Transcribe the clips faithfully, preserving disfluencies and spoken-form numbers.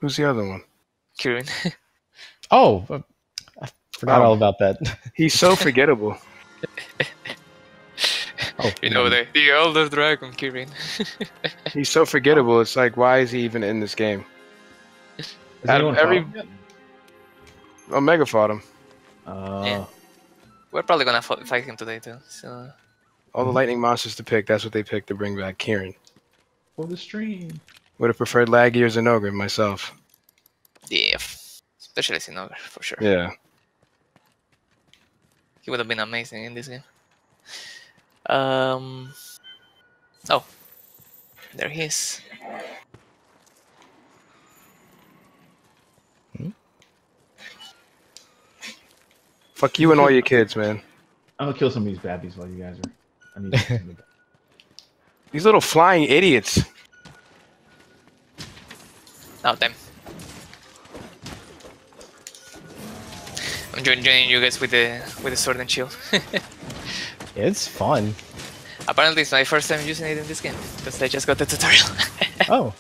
Who's the other one? Kirin. Oh, uh, I forgot Oh. all about that. He's so forgettable. Oh, You know, the, the older dragon, Kirin. He's so forgettable. It's like, why is he even in this game? Has Out of anyone every- fought him Omega fought him. yet? Uh, Yeah. We're probably gonna f fight him today too. So All the lightning monsters to pick, that's what they picked to bring back Kieran. For the stream. Would have preferred Laggy or Zenogre myself. yeah, especially Sinogre for sure. Yeah. He would have been amazing in this game. Um. Oh, there he is. Fuck you and all your kids, man. I'm gonna kill some of these babbies while you guys are. I need to kill some These little flying idiots. Oh damn. I'm join- joining you guys with the with the sword and shield. it's fun. Apparently, it's my first time using it in this game because I just got the tutorial. Oh.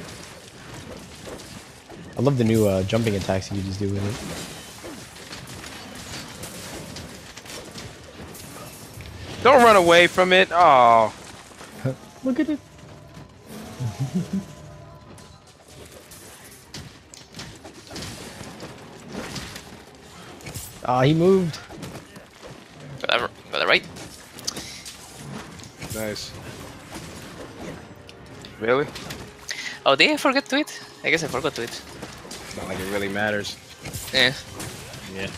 I love the new uh, jumping attacks you just do with it. Don't run away from it. Oh. Look at it. Ah, he moved. Got that right? Nice. Really? Oh, did I forget to it? I guess I forgot to it. It's not like it really matters. Yeah. Yeah.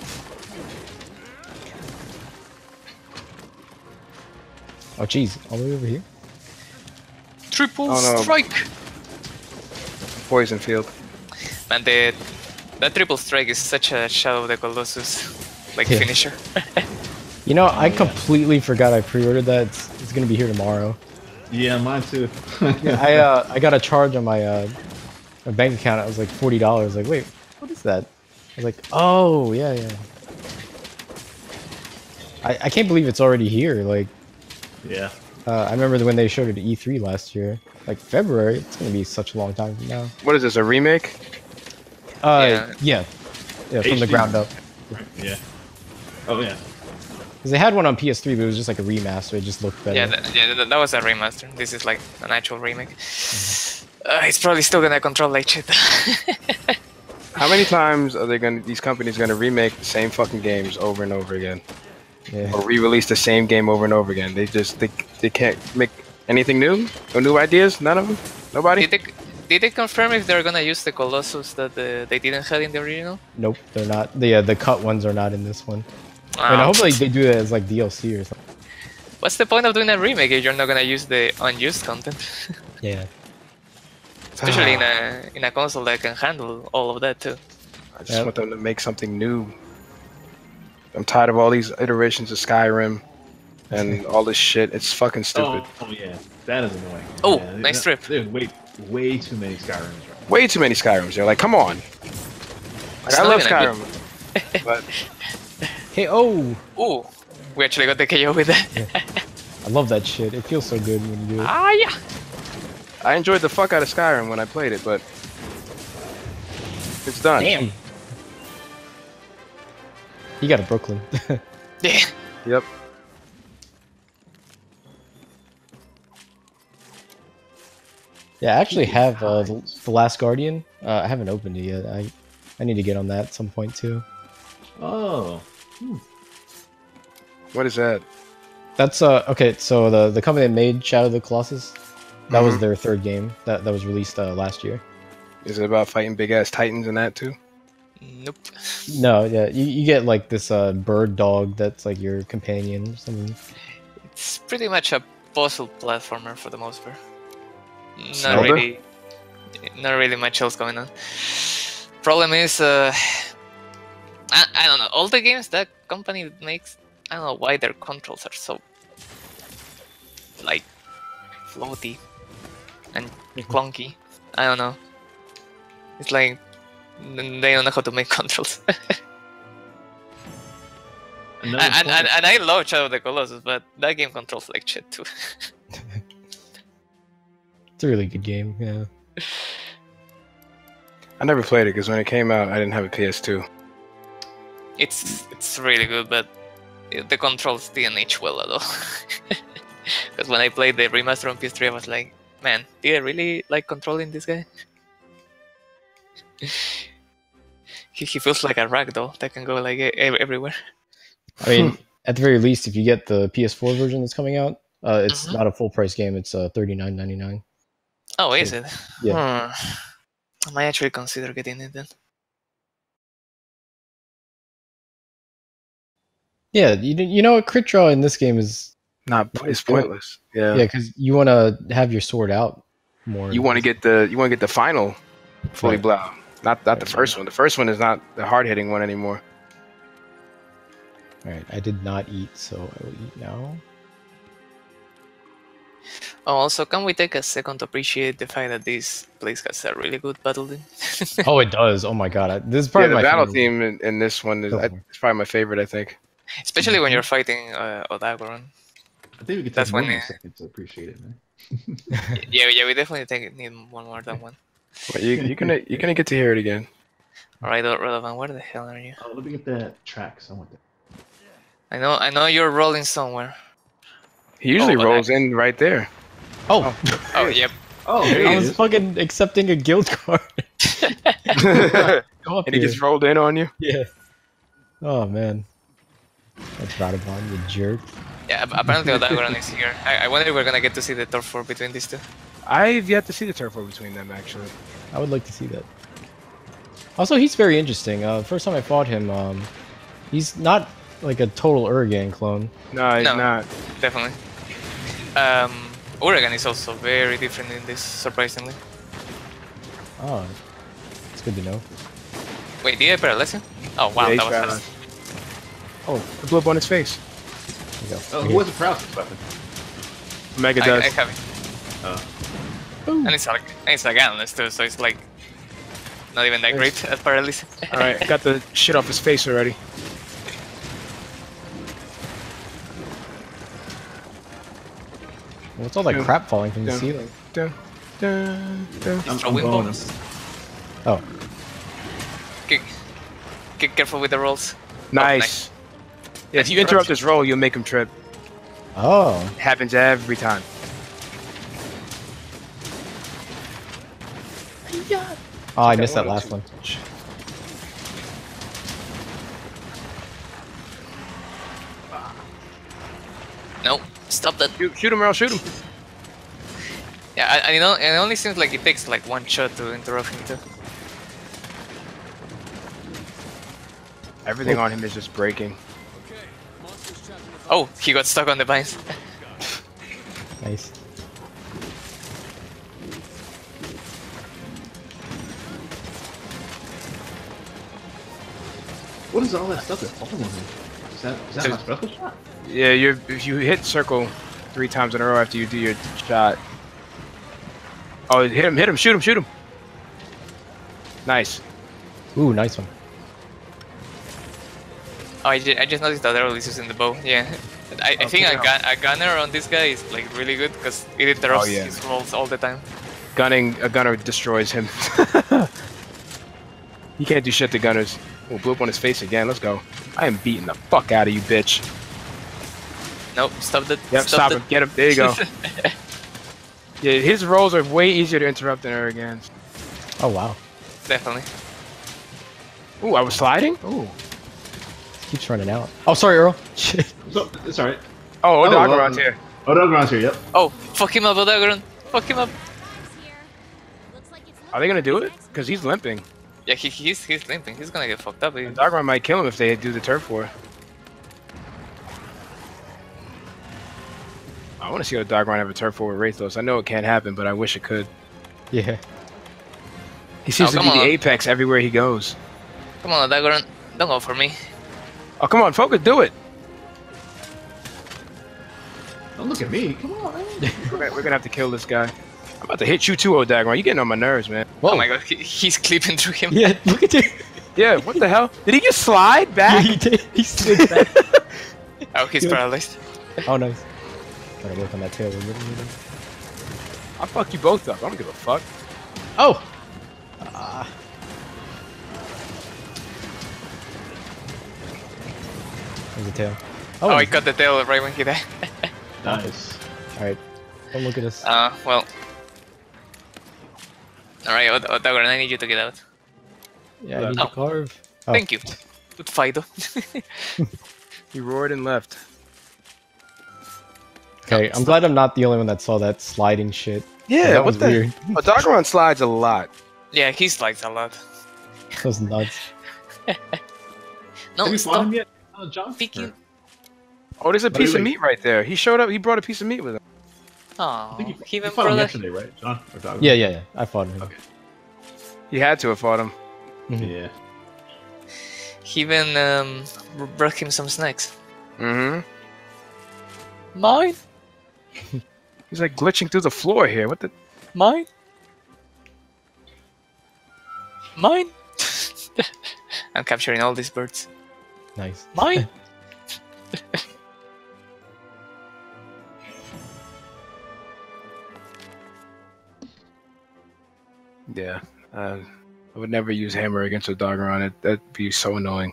Oh, jeez. All the way over here? Triple Oh, no. strike! Poison field. Man, the, that triple strike is such a Shadow of the Colossus like Yeah. finisher. You know, I yeah. completely forgot I pre-ordered that. It's, it's gonna be here tomorrow. Yeah, mine too. I uh, I got a charge on my uh, my bank account. It was like forty dollars. Like, wait, what is that? I was like, oh yeah, yeah. I I can't believe it's already here. Like, Yeah. uh, I remember when they showed it at E three last year. Like February. It's gonna be such a long time from now. What is this, a remake? Uh, Yeah. yeah, yeah, from the H D. ground up. Yeah. Oh yeah. Because they had one on P S three, but it was just like a remaster. It just looked better. Yeah, that, yeah, that, that was a remaster. This is like an actual remake. Uh, it's probably still gonna control like shit. How many times are they gonna? These companies gonna remake the same fucking games over and over again, Yeah. or re-release the same game over and over again? They just they they can't make anything new. No new ideas. None of them. Nobody. did, they, did they confirm if they're gonna use the Colossus that the, they didn't have in the original? Nope, they're not. The uh, the cut ones are not in this one. I mean, Um, hopefully they do it as like D L C or something. What's the point of doing a remake if you're not gonna use the unused content? Yeah. Especially in a in a console that can handle all of that too. I just Yep. want them to make something new. I'm tired of all these iterations of Skyrim and all this shit. It's fucking stupid. Oh, oh yeah. That is annoying. Oh, yeah, nice there- trip. There's way way too many Skyrims right Way too many Skyrims. They're like, come on. Like, It's I not love even a Skyrim, but Hey, oh! Ooh, we actually got the K O with that. I love that shit. It feels so good when you do it. Ah, yeah. I enjoyed the fuck out of Skyrim when I played it. But it's done. Damn. You got a Brooklyn. Yeah. Yep. Yeah, I actually have uh, the, the Last Guardian. Uh, I haven't opened it yet. I I need to get on that at some point too. Oh. What is that? That's uh okay. So the the company that made Shadow of the Colossus, that was Mhm. their third game. That that was released uh, last year. Is it about fighting big ass titans and that too? Nope. No, yeah, you, you get like this uh bird dog that's like your companion or something. It's pretty much a puzzle platformer for the most part. Not Zelda? really, not really much else going on. Problem is, uh, I, I don't know. All the games that company makes, I don't know why their controls are so like floaty and clunky. I don't know. It's like n- they don't know how to make controls. Another and, and, point- and I love Shadow of the Colossus, but that game controls like shit too. It's a really good game. Yeah. I never played it because when it came out, I didn't have a P S two. It's it's really good, but the controls didn't age well at all. Because when I played the remaster on P S three, I was like, man, do I really like controlling this guy? he, he feels like a ragdoll that can go like e- everywhere. I mean, at the very least, if you get the P S four version that's coming out, uh, it's Mhm. not a full price game. It's uh, thirty-nine ninety-nine. Oh, is it? Yeah. Hmm. I might actually consider getting it then. Yeah, you you know what, crit draw in this game is Not it's pointless. Yeah. yeah, because you want to have your sword out more. You want to get the you want to get the final fully Right. blow. Not not the Right. first one. The first one is not the hard hitting one anymore. All right, I did not eat, so I will eat now. Oh, also, can we take a second to appreciate the fact that this place has a really good battle team? Oh, it does. Oh my god, I, this is Yeah, probably the my battle favorite. theme in, in this one is Go I, for it. it's probably my favorite. I think. Especially when you're fighting uh, Odagoron. I think we could That's take more when than a it- second to appreciate it, man. Yeah, yeah, we definitely take, need one more than one. Well, you you're gonna you're gonna get to hear it again. Alright, Radovan, where the hell are you? Oh, let me get that tracks. I want that. I know, I know you're rolling somewhere. He usually but rolls in right there. Oh, Oh, yep. Oh, There there I he was is. fucking accepting a guild card. and Go up he here. just rolled in on you. Yeah. Oh man. That's Radovon, you jerk. Yeah, ap- apparently Odagoron is here. I, I wonder if we're gonna get to see the turf war between these two. I've yet to see the turf war between them actually. I would like to see that. Also, he's very interesting. Uh, first time I fought him, um, he's not like a total Uragan clone. No, he's No. not. Definitely. Um, Uragan is also very different in this, surprisingly. Oh, it's good to know. Wait, did I paralyze him? Oh, wow, Yeah, that he's was paralyzed. fast. Oh, it blew up on his face. There you go. Oh, Okay. who has a paralysis weapon? Mega I, does. I have it. Oh. And it's like, and it's like Analyst too, so it's like not even that great at paralysis. All right, got the shit off his face already. What's all that Yeah. crap falling from the Yeah. ceiling? Dun, dun, dun. He's I'm- throwing I'm going. bombs. Oh, Get, get careful with the rolls. Nice. Yeah, if you interrupt his roll, you'll make him trip. oh, Happens every time. oh! I missed that last one. No, stop that. Shoot, shoot him, Earl, shoot him. Yeah, I, I know. It only seems like it takes like one shot to interrupt him too. Everything on him is just breaking. Oh, he got stuck on the vines. Nice. What is all that stuff that's falling on me? Is that, is that my special shot? Yeah, you if you hit circle three times in a row after you do your shot. Oh, hit him, hit him, shoot him, shoot him. Nice. Ooh, nice one. Oh, I, ju- I just noticed that there is using the bow. Yeah, I, I think a, Okay. gun, a gunner on this guy is like really good because it interrupts Oh, yeah. his rolls all the time. Gunning, a gunner destroys him. He can't do shit to gunners. Oh, blew up on his face again. Let's go. I am beating the fuck out of you, bitch. Nope, stop that. Yep, stop him. Get him. There you go. it. Yeah, his rolls are way easier to interrupt than Uragan's. Oh wow. Definitely. Ooh, I was sliding? Ooh. Keeps running out. Oh, sorry, Earl. Shit. So, it's alright. Oh, Oh, Odagoron's well, here. Oh, Dogoron's here, yep. Oh, fuck him up, Odagoron. Fuck him up. Are they gonna do it? Because he's limping. Yeah, he, he's he's limping. He's gonna get fucked up. He- Odagoron might kill him if they do the turf war. I want to see Odagoron have a turf war with Rathos. I know it can't happen, but I wish it could. Yeah. He seems Oh, to come be the on. apex everywhere he goes. Come on, Odagoron. Don't go for me. Oh, come on, focus, do it. Don't look at me. Come on, man. We're gonna, we're gonna have to kill this guy. I'm about to hit you too, Odagoron. You're getting on my nerves, man. Whoa. Oh my god, he, he's clipping through him. Yeah. Look at you. Yeah, what the hell? Did he just slide Yeah, back? he did. He slid back. Oh, he's Good. paralyzed. Oh, nice. Gotta work on that tail a little bit. I'll fuck you both up. I don't give a fuck. Oh. Ah. There's a tail. Oh, I got the tail right when he died. Nice. Alright. Don't look at us. Uh, well. Alright, Otagoran, I need you to get out. Yeah, I need Oh. to carve. Oh. Thank you. Good Fido. He roared and left. Okay, I'm glad I'm not the only one that saw that sliding shit. Yeah, that what was the? weird. Oh, Doggeron slides a lot. Yeah, he slides a lot. That was nuts. No, Have you fought stop him yet, uh, John? picking. Oh, there's a Wait, piece of wait. meat right there. He showed up. He brought a piece of meat with him. Oh, I think you, he you even fought him brought a, yesterday, right, John? Or Doggo? Yeah, yeah, yeah. I fought him. Okay. He had to have fought him. Yeah. he even um, brought him some snacks. Mm-hmm. Mine? He's like glitching through the floor here. What the? Mine? Mine? I'm capturing all these birds. Nice. Mine? Yeah. Uh, I would never use hammer against a Doggeron. It, that'd be so annoying.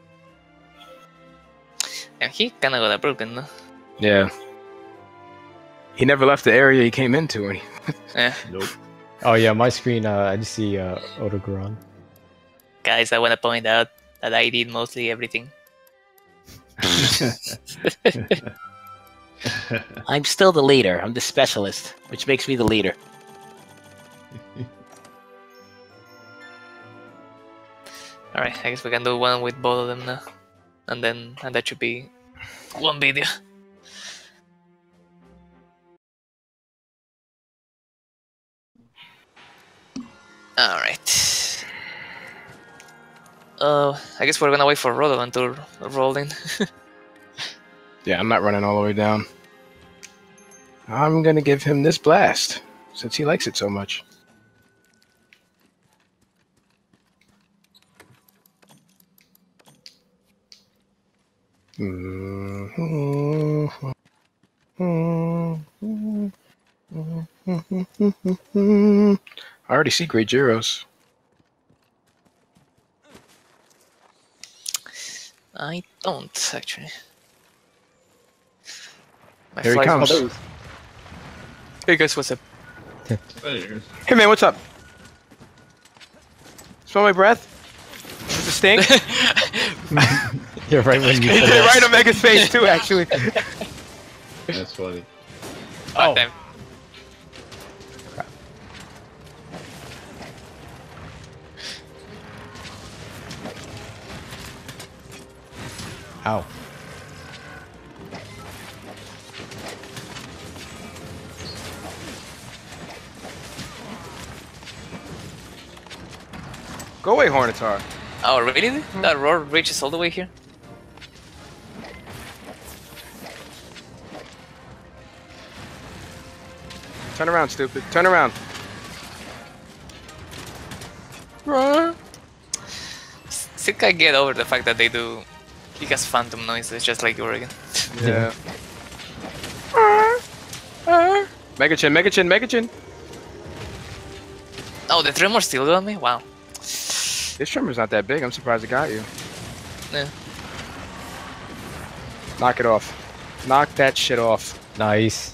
And he kinda got a broken, no? Yeah. He never left the area he came into. And he, Yeah. Nope. Oh yeah, my screen, uh, I just see uh, Otogoron. Guys, I wanna point out that I did mostly everything. I'm still the leader. I'm the specialist, which makes me the leader. Alright, I guess we can do one with both of them now. And then, and that should be one video. Alright. Uh, I guess we're gonna wait for Rodovan to roll in. yeah, I'm not running all the way down. I'm gonna give him this blast since he likes it so much. I already see Great Gyros. I don't, actually. My Here he flies- comes. Oh, hey guys, what's up? There. Hey man, what's up? Smell my breath? Does it stink? Yeah, right when you He said did it that. right on Mega's face too, actually. That's funny. Oh, Oh. damn. Ow. Go away, Hornitar. Oh, really? That roar reaches all the way here? Turn around, stupid. Turn around. Still can't get over the fact that they do. He has phantom noises just like Oregon. Yeah. Mega Chin, Mega Chin, Mega Chin. Oh, the tremor still got me? Wow. This tremor's not that big. I'm surprised it got you. Yeah. Knock it off. Knock that shit off. Nice.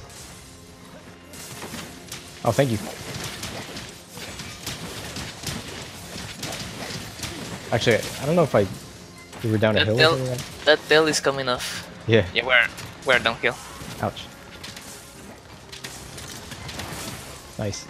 Oh, thank you. Actually, I don't know if I... We were down a That hill or tail, something like that. that tail is coming off. Yeah. Yeah, we're, we're downhill. Ouch. Nice.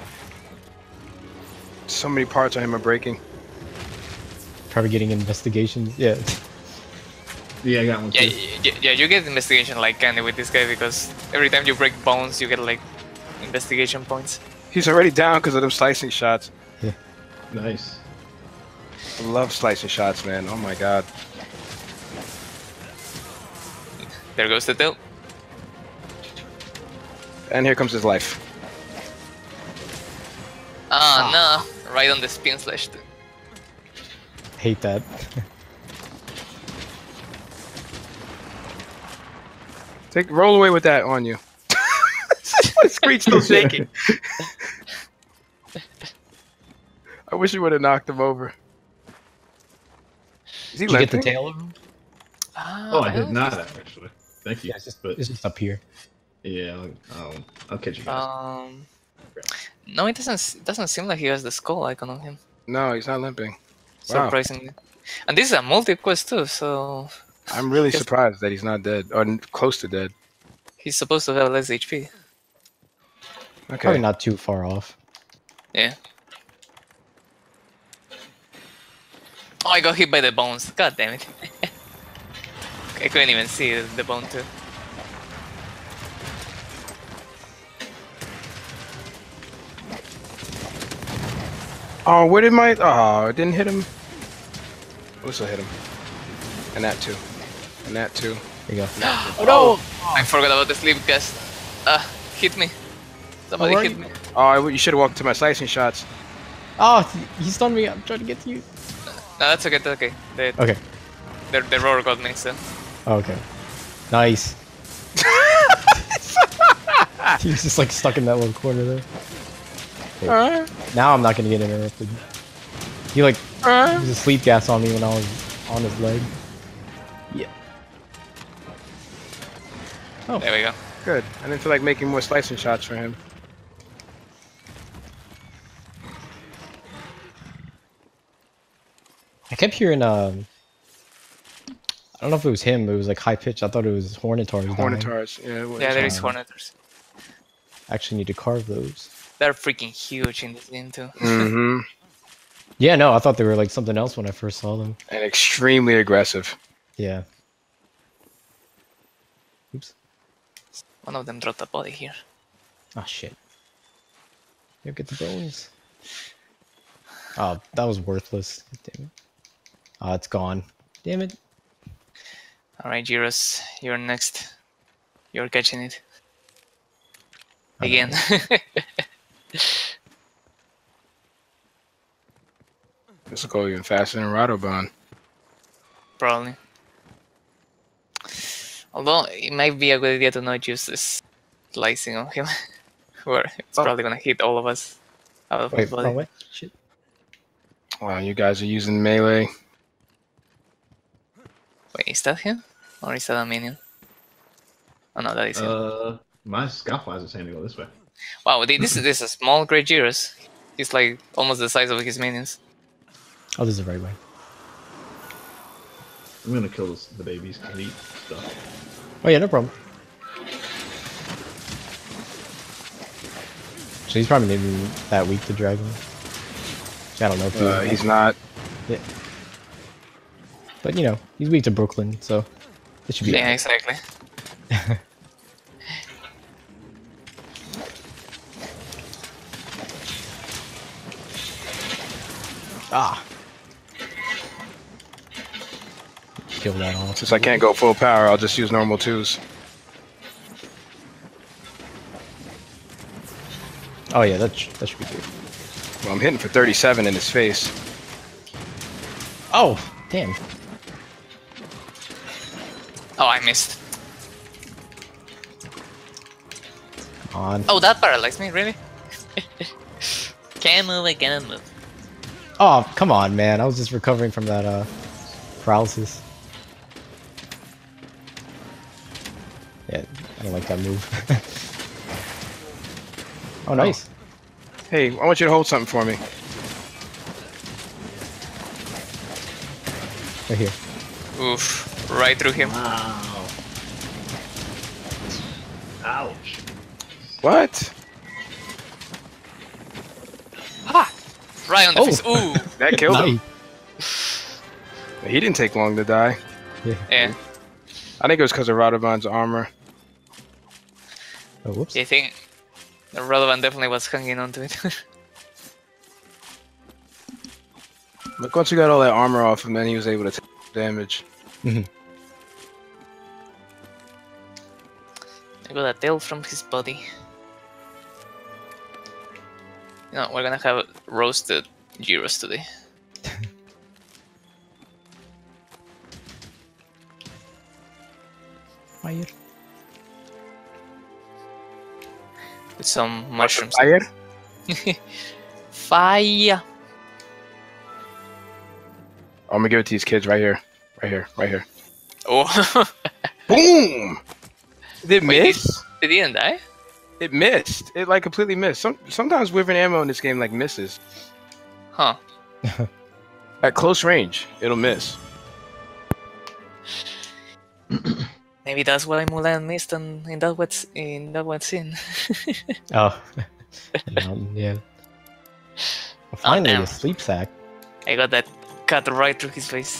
So many parts on him are breaking. Probably getting investigations. Yeah. Yeah, I got one Yeah, too. y- y- yeah, you get investigation like candy with this guy because every time you break bones, you get like investigation points. He's already down because of them slicing shots. Nice. I love slicing shots, man. Oh my god. There goes the tail. And here comes his life. Ah, no. Right on the spin slash. Too. Hate that. Take roll away with that on you. My screen's still shaking. I wish you would have knocked him over. Is he Did you get the limping? tail over him? Ah, Oh, I did don't not think- actually. Thank you. Yeah, it's just, but it's just up here. yeah, I'll, I'll, I'll catch you guys. Um, no, it doesn't. s- It doesn't seem like he has the skull icon on him. No, he's not limping. Wow. Surprisingly, and this is a multi quest too, so I'm really Yes. surprised that he's not dead or n- close to dead. he's supposed to have less H P. Okay. Probably not too far off. Yeah. Oh, I got hit by the bones. God damn it! I couldn't even see the bone too. Oh, where did my? Oh, it didn't hit him. Also hit him. And that too. And that too. There you go. Oh no! I forgot about the sleep cast. Ah, hit me. Somebody where are hit you? me. Oh, I, you should have walked to my slicing shots. Oh, he stunned me. I'm trying to get to you. No, that's okay. That's okay. The Okay. the, the roar got me. So Oh, okay. Nice. He was just like stuck in that little corner there. Okay. Alright. Now I'm not gonna get interrupted. He like Alright. used a sleep gas on me when I was on his leg. Yeah. Oh. there we go. Good. I didn't feel like making more slicing shots for him. I kept hearing um. I don't know if it was him, but it was like high pitched. I thought it was Hornetars. dying. Hornetars. Yeah. It was. Yeah, there is um, Horneters. I actually need to carve those. They're freaking huge in this game too. Mm-hmm. Yeah, no, I thought they were like something else when I first saw them. And extremely aggressive. Yeah. Oops. One of them dropped a body here. Oh shit. You get the bones. Oh, that was worthless. Damn it. Oh, it's gone. Damn it. Alright, Gyros, you're next. You're catching it. I know. Again. This will go even faster than Radobon. Probably. Although, it might be a good idea to not use this slicing on him. Where it's Oh. probably gonna hit all of us out of his Wait, body. wrong way? Shit. Wow, you guys are using melee. Wait, is that him? Or is that a minion? Oh no, that is him. Uh, my Scoutflies are saying to go this way. Wow, thi- this is this is a small Great Gyros. He's like almost the size of his minions. Oh, this is the right way. I'm gonna kill this, the babies because they eat stuff. Oh yeah, no problem. So he's probably maybe that weak to dragon. I don't know if he Uh, is. he's not. Yeah. But you know, he's weak to Brooklyn, so it should be. Yeah, alright. exactly. Ah. Kill that off. Since I can't go full power, I'll just use normal twos. Oh yeah, that sh that should be good. Well, I'm hitting for thirty-seven in his face. Oh, damn. Oh, I missed. Come on. Oh, that paralyzed me, really? Can't move, I can't move. Oh, come on, man. I was just recovering from that uh paralysis. Yeah, I don't like that move. Oh, nice. Hey, I want you to hold something for me. Right here. Oof, right through him. Wow. Ouch. What? Ah! Right on the Oh. face. Ooh! That killed him. Nice. He didn't take long to die. Yeah. Yeah. I think it was because of Radobon's armor. Oh, whoops. I think the Radovan definitely was hanging on to it. Look, once we got all that armor off him, then he was able to take damage. Mhm. I got a tail from his body. You know, we're gonna have roasted gyros today. Fire. With some mushrooms. Fire? Fire! I'm gonna give it to these kids right here. Right here. Right here. Oh, Boom! Did it Wait, miss? it didn't die? It missed. It like completely missed. Some sometimes Wyvern ammo in this game like misses Huh. at close range. It'll miss. Maybe that's why Mulan missed in, in that what's in that one scene. Oh. The mountain, yeah. Well, finally, damn. a sleep sack. I got that cut right through his face.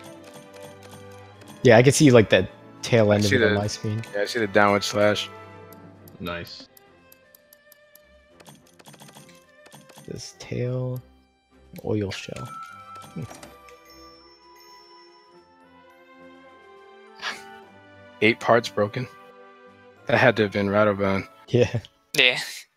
Yeah, I can see like the tail end I of see it on the- my screen. Yeah, I see the downward slash. Nice. This tail oil shell. Eight parts broken. That had to have been Rattlebone. Yeah. Yeah.